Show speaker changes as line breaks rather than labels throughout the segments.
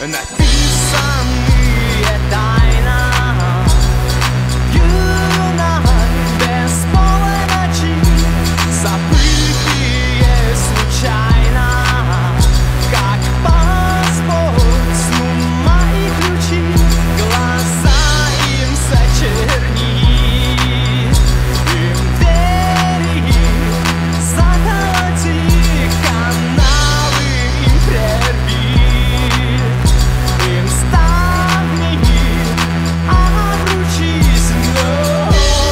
написанные тайна. Юнона без полной ночи, забытые случайно, как паспорт сну мои ключи, глаза им зачерни, им двери заколоти, каналы им прерви, им ставни обручись вновь.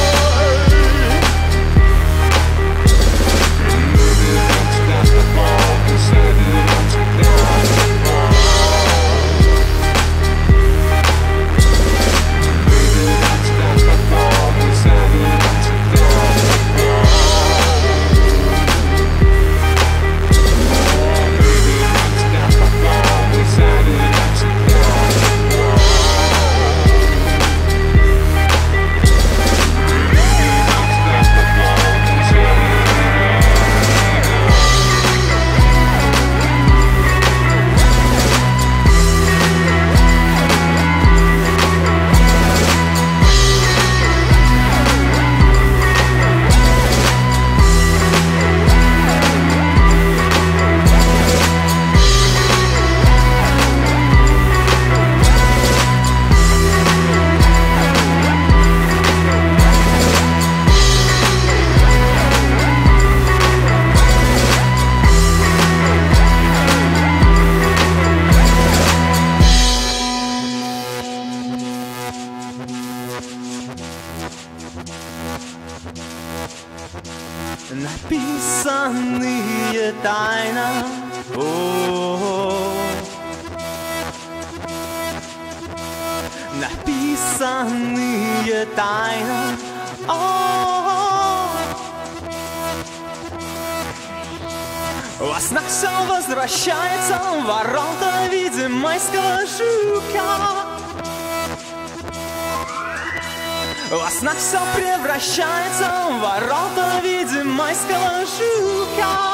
Написанные тайна. Написанные тайна. Во снах все возвращается в ворота в виде майского жука. Во снах все превращается в ворота в виде майского жука.